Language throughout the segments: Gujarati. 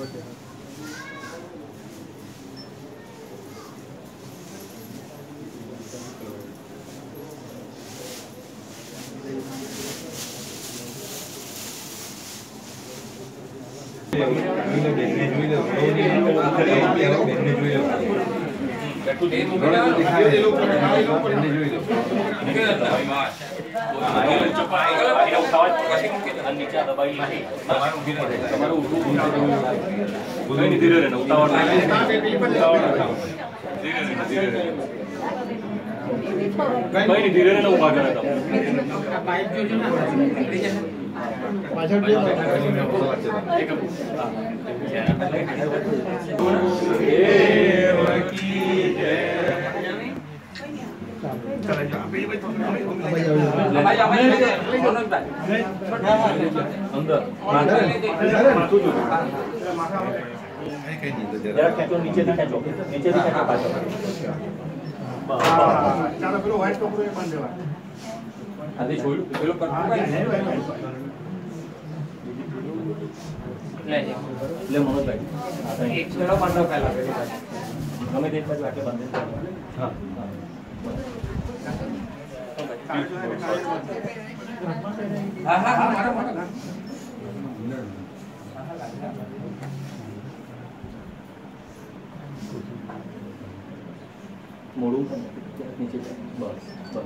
मोड़ू नीचे बस बस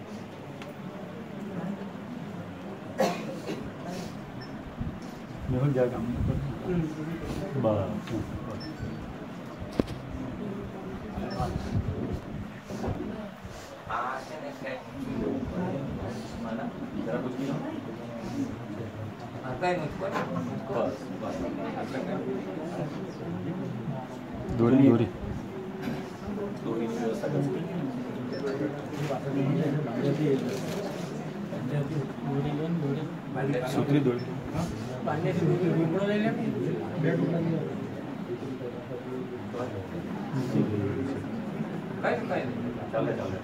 हो जाएगा बस mana जरा कुछ नहीं आता है मुझको बस बस दूरी दूरी दूरी की व्यवस्था कर सूत्री दूरी ચાલે ચાલે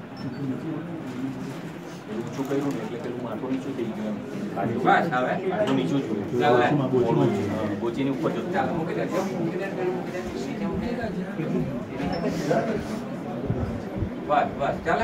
ઊંચું કર્યું ને એટલે પેલું માથું નીચું થઈ ગયું બસ હવે આટલું નીચું જોયું ગોચીની ઉપર જતું ચાલે મૂકી દેજો બસ બસ ચાલે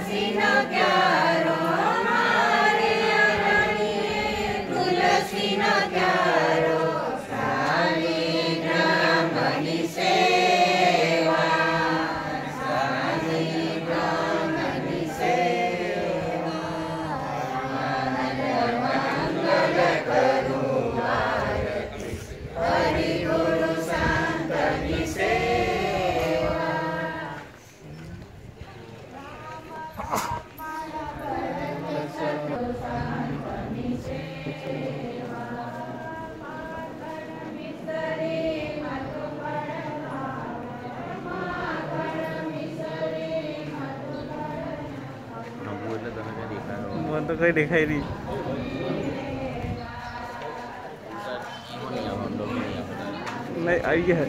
મને તો કઈ દેખાય નહીં. નહીં આવી ગયા.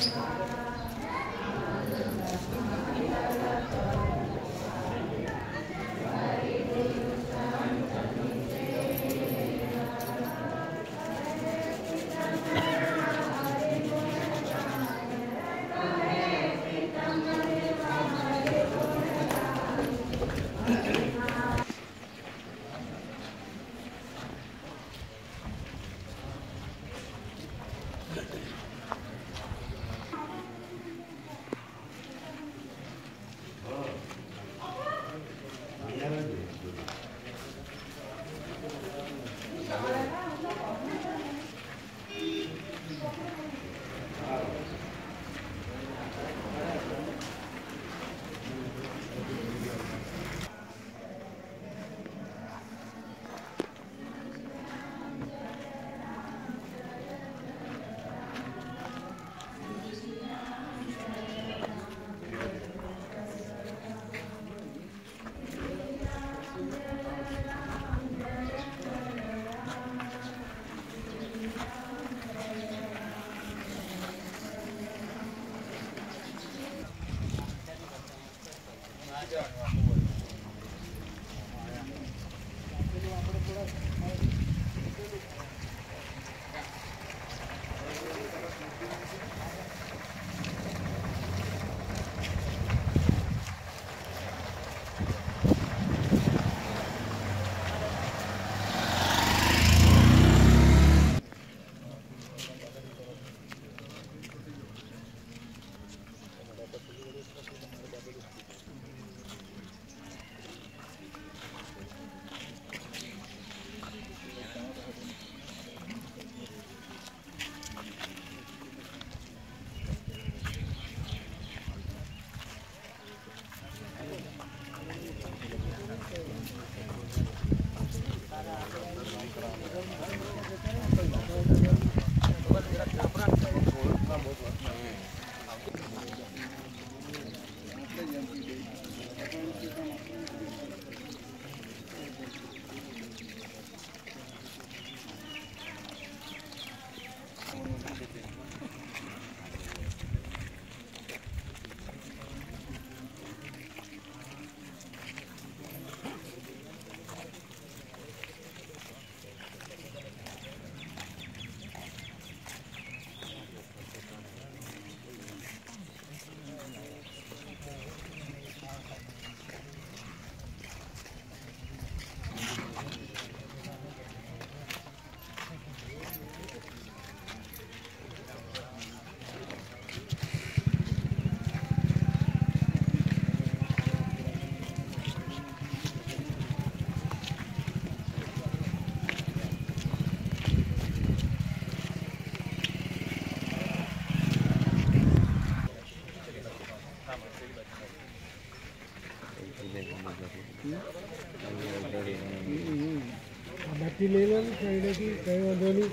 बाकी ले लो कहीं वांधो नहीं.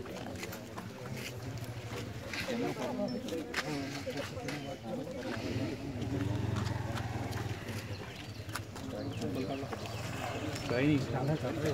Indo. ini salah satu.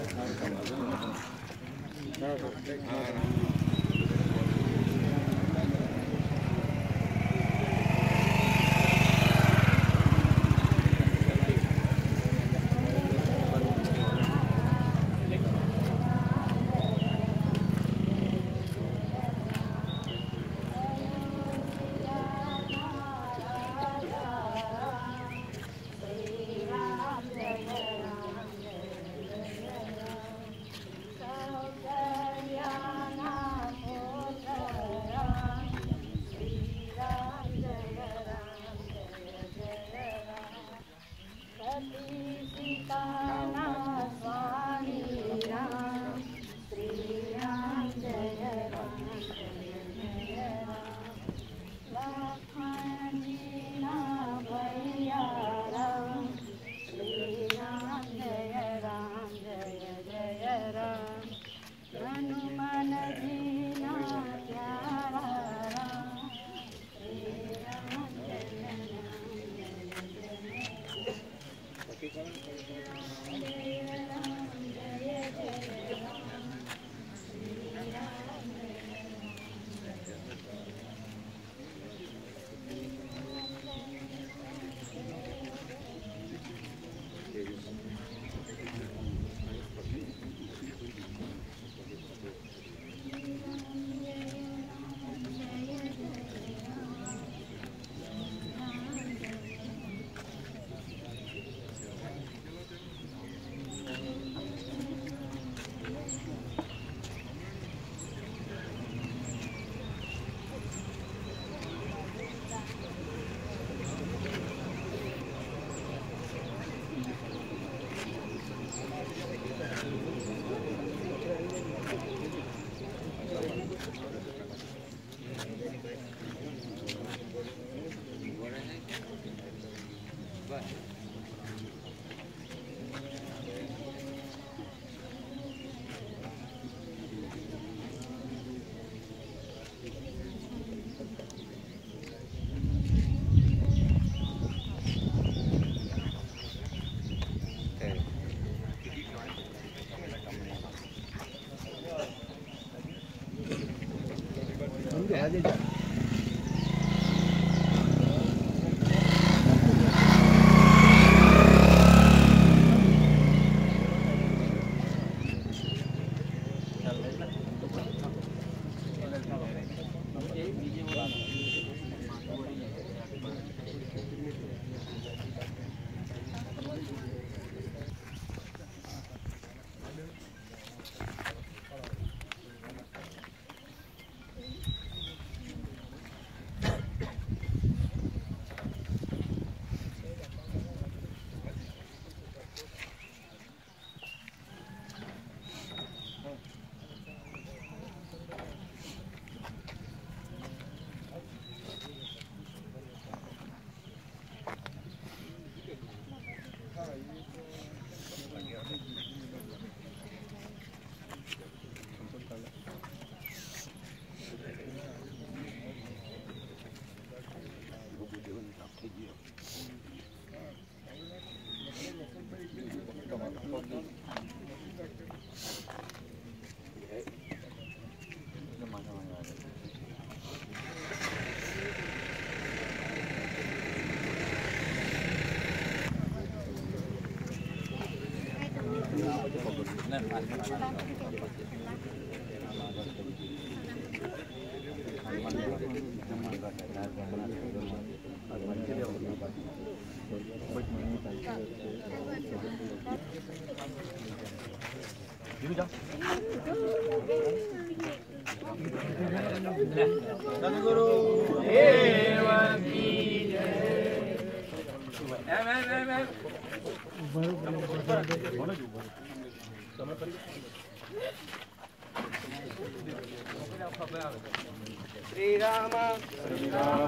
Shri Ram Shri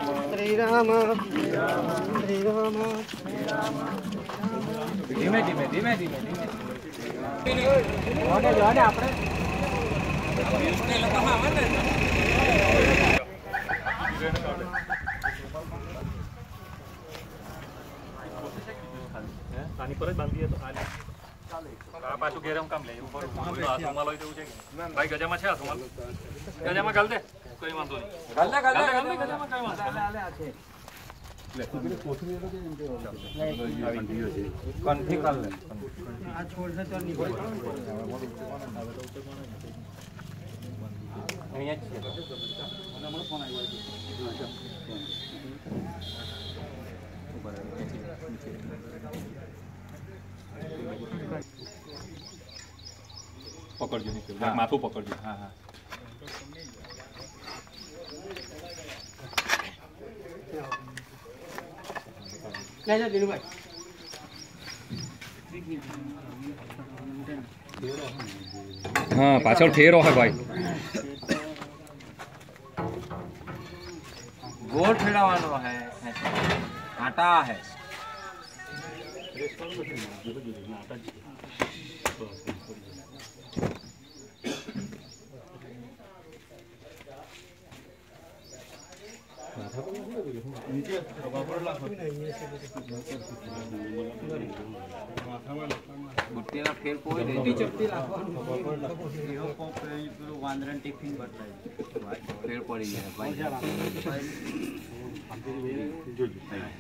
Ram Shri Ram धीमे धीमे धीमे धीमे धीमे આપણે पानी पर बांधिए तो આ પાછું ઘેર કામ લે ઉપર રૂમાલ હોય તેવું છે કે ભાઈ ગજામાં છે રૂમાલ ગજામાં ગાલ દે કોઈ વાંધો નહીં ગાલ દે ગજામાં કઈ વાંધો લે આ છે લે તું પેલી કોથળી તો કેમ કે કંઠી કર લે આ છોડ છે તો નહીં અહીંયા છે મને ફોન આવ્યો પકડજો નીચે માથું પકડજો હા હા લે જા દિલુભાઈ हाँ पाछળ ठेरो है भाई गोल फेरावानो है आटा है ગુટ્ટીના ફેર કોઈ નહીં ચપટી લાગવાનું એવો કોપ પેલું વાંદરાન ટિફિન બતાય ફેર પડી જાય ભાઈ જોજો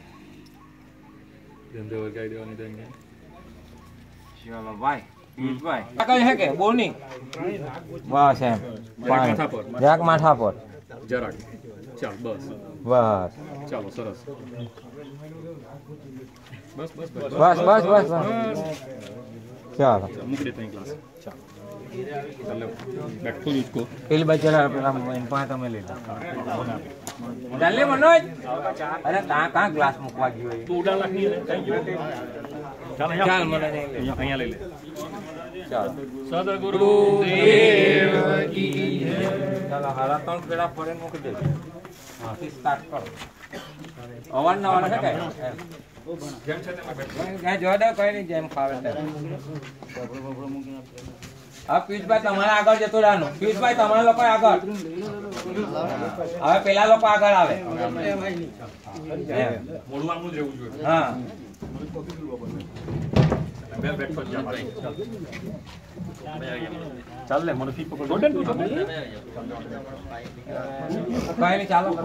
ધંધો વગાઈ દેવાની દેંગે ચાલો ભાઈ ભાઈ આ કઈ હે કે બોલની બસ એમ માથા પર જરાક માથા પર જરાક ચાલ બસ બસ ચાલો સરસ बस बस बस बस बस बस क्या मुकदे पे क्लास चल चलो बैठो उसको पहले बार चला अपना इन पास हमें ले डाल ले मनोज अरे कहां ग्लास मुकवा गयो तू उड़ा लखनी कहीं जो चल चल मनोज यहां ले ले चल सदगुरु देव की चलो हारा तन पेड़ा पड़े मुक दे हां स्टार्ट करो अवन ना वाला है જેમ છે તેમાં બેઠો ગાય જોડે કોઈ નહીં જેમ ખાવે તે આ પીઠભાઈ તમારા આગળ જતો રાનો પીઠભાઈ તમારા લોકો આગળ હવે પેલા લોકો આગળ આવે મોડવાનું જ રહેવું જોઈએ હા બેલ બેઠો જ ભાઈ ચાલ લે મને ફી પકડ ગોડન કાઈ નહીં ચાલો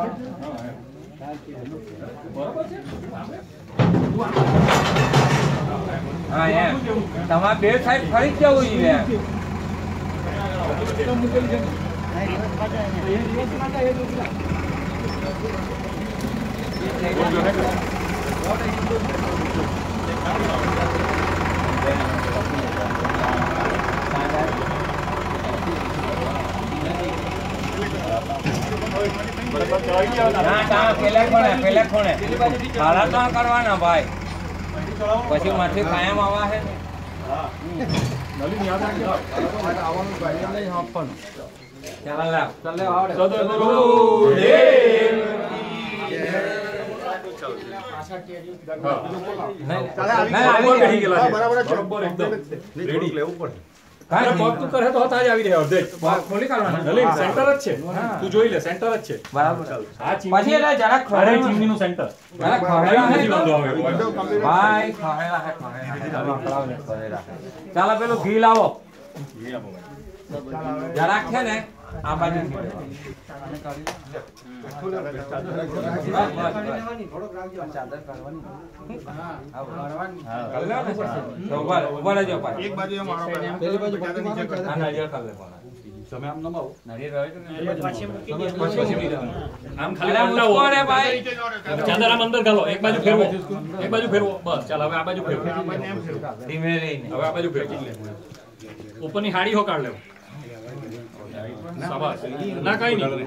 हाँ यार तमाम बेर साइड खरीद क्या हुई है પેલે કોણે હાલા તો કરવાના ભાઈ પછી માથે કાયમ આવા હે તું જોઈ લે સેન્ટર જ છે બરાબર પછી એટલે જરાક ખરે ચીમની નું સેન્ટર જરાક ખરેલા હે ભાઈ ખરેલા હે ખરેલા ચાલો પેલું ઘી લાવો જરાક છે ને આ બાજુ તમે આમ નમાવો આમ ખાલી ભાઈ ચાદર આમ અંદર ગાલો એક બાજુ ફેરવો બસ ચાલ હવે આ બાજુ ફેરવો ધીમે રહીને હવે આ બાજુ ફેરવો ઉપરની હાડી હો કાઢ લેવો શાબાશ ના કઈ નહીં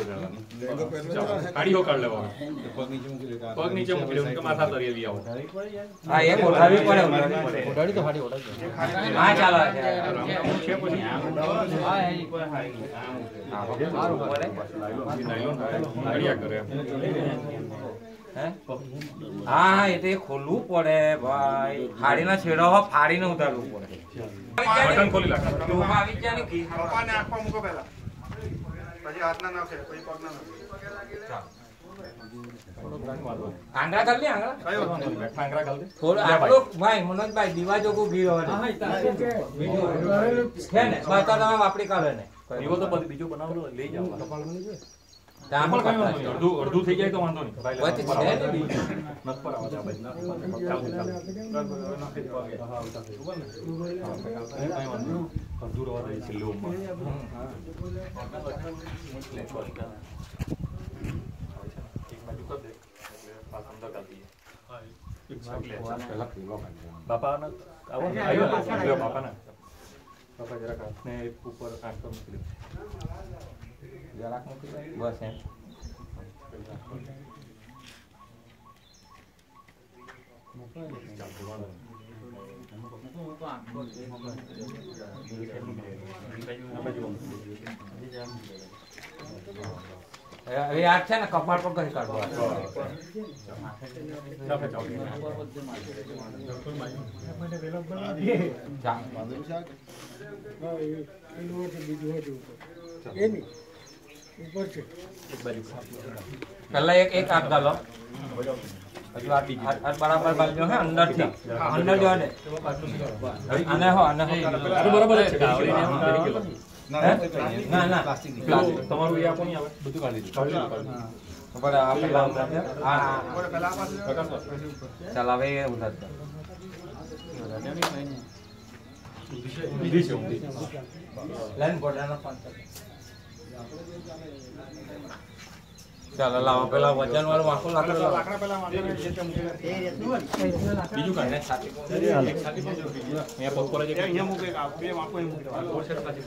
હાડી હો કાઢ લેવો પગ નીચે મૂકી લેવું કે માથા તરીએ લઈ આવો હા એક ઓઢાવી પડે ઓઢાડી તો હાડી ઓઢાડી હા ચાલો છે પછી હા એ કોઈ હાડી હા સારું પડે નાયલોન હાડિયા કરે હે હા એ તો ખોલવું પડે ભાઈ હાડીના છેડા ફાડીને ઉતારવું પડે બટન ખોલી લાગ ડોહા આવી ગયા ને ઘી પપ્પાને આંખમાં મૂકો પહેલા પછી હાથના નાખે પછી પગના નાખે ચાલ આંગળા કરી લે આંગળા થોડું આટલું ભાઈ મનોજભાઈ દીવા જોગું ઘી હોય છે ને બતા તમે વાપરી કાઢે ને એવો તો પછી બીજો બનાવો લઈ જાવ અડધું થઈ જાય તો વાંધો નહીં અડધું રવા દે છેલ્લે બાપા જરાક હાથને ઉપર આંખ પર મૂકી દે જરાક મૂકી દે બસ એમ હવે આ છે ને કપાળ પર કરી કાઢવા પેલા એક હાથ ગાલો બરાબર બાજુ હે અંદર થી અંદર જવા દે આને હો બરાબર છે ના ના તમારું એ આપો નહીં આવે બધું કાઢી ચાલ હવે ઉધાર લાઈન બોર્ડર ચાલો લાવો પેલા વજન વાળું આખું લાકડા પેલા બીજું કાઢે અહીંયા પગ પર જ અહીંયા મૂકે બે વાંકો અહીં મૂકે ઓર સેટ પાછી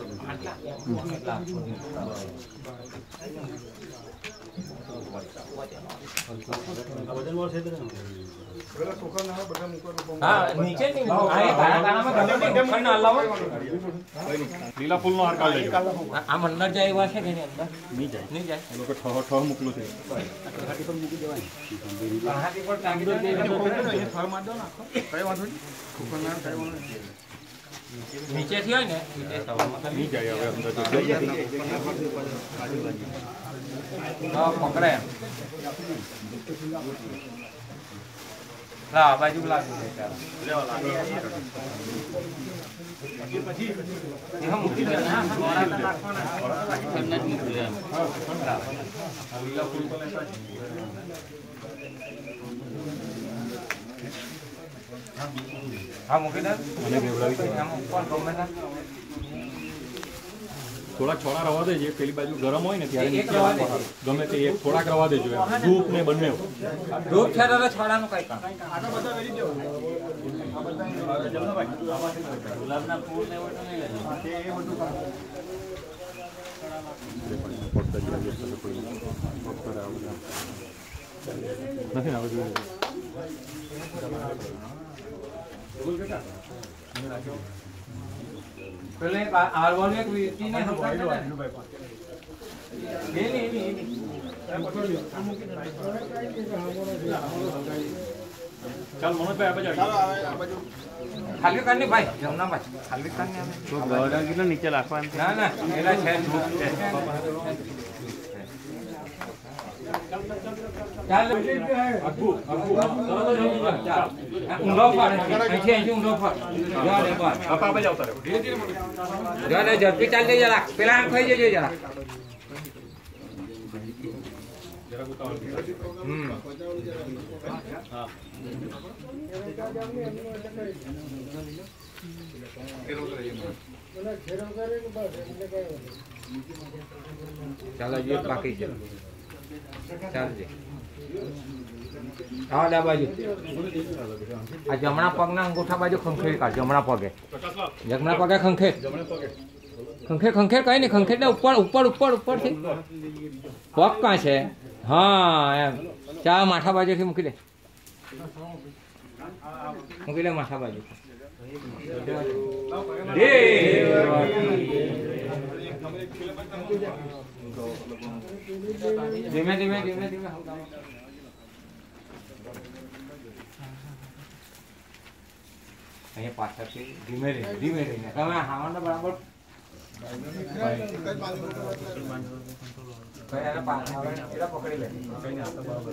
વજન વાળું છે પેલા ટોકર ના બધા મૂકવાનું હા નીચે ની આ કાળા કાળામાં ગમે તે ના લાવો લીલા ફૂલનો હાર કાઢ લેજો આ મંદર જાય એવા છે કે એની અંદર નહીં જાય એ લોકો ઠહ મૂકલું છે હાટી પર મૂકી દેવાય હાટી પર ટાંગી દે અહીંયા થર માર દો ને કઈ વાંધો નહીં ટોકર ના કઈ વાંધો નહીં નીચે થી હોય ને નીચે સવામાં નહીં જાય હવે અંદર હા પકડે એમ લા બાજુ લાગી દે ચાલો પછી એમાં મૂકી દે ના મોરા નાખવાના એમને જ મૂકી દે લીલા ફૂલ તો લેતા હા મૂકી દે અને બેવડાવી આમ કોણ ગમે ના થોડાક છોડા રવા દેજે પેલી બાજુ ગરમ હોય ને ત્યારે એક રવા દેજે. ગમે તે એક થોડાક રવા દેજો ધૂપ ને બંને ધૂપ છે તો છોડાનું કઈ કામ ગુલાબના ફૂલ ને એવું નહીં નથી આવે જોઈએ પેલે આરવાનું એક વ્યક્તિ ને ચાલ મનોજભાઈ આ બાજુ ખાલી કાઢની ભાઈ જમના ભાઈ ખાલી કાઢની તો ગોડા કિલો નીચે રાખવાનું ના ના એલા છે ચાલ ઊંધો ફાડ અહીંથી ઊંધો ફાડ જા રે બસ આપા બાજુ આવતા રહો ધીરે ધીરે જા રે ઝડપી ચાલ જઈ જરા પેલા આમ ખાઈ જજો જરા જરા ઉતાવળ હા ચાલો જે બાકી છે ચાલજે હા દા બાજુ આ જમણા પગના અંગૂઠા બાજુ ખંખેરી કાઢ જમણા પગે ખંખેર ખંખેર કઈ નહીં ખંખેર ને ઉપર ઉપરથી પગ કાં છે હા એમ ચા માથા બાજુથી મૂકી દે માથા બાજુ ધીમે ધીમે અહીંયા પાછળથી ધીમે રહીને તમે હાવણ બરાબર ભાઈ આને પાછા આવે એલા પકડી લે કઈ ના તો બરાબર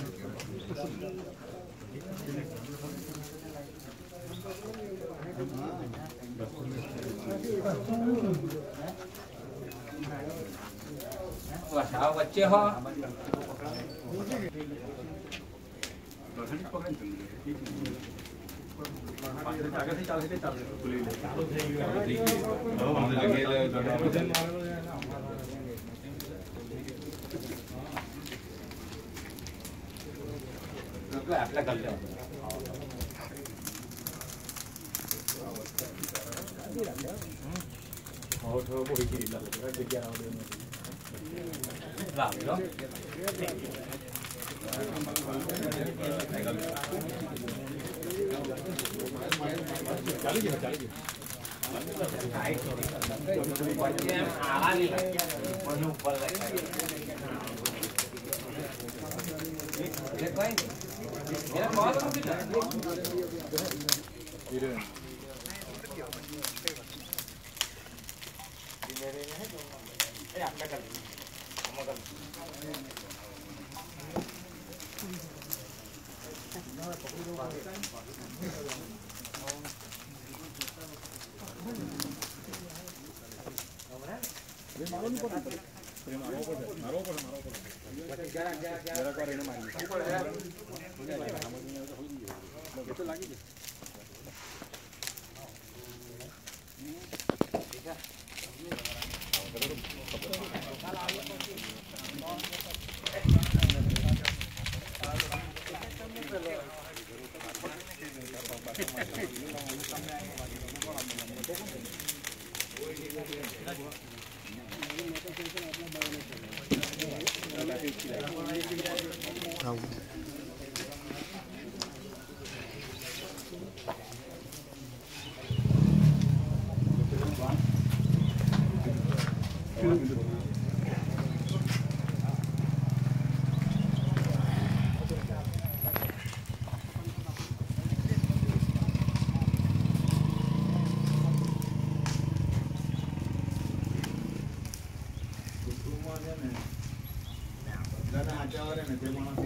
બસ આ વચ્ચે હો आपला कर આચાર્ય ને તે માણસ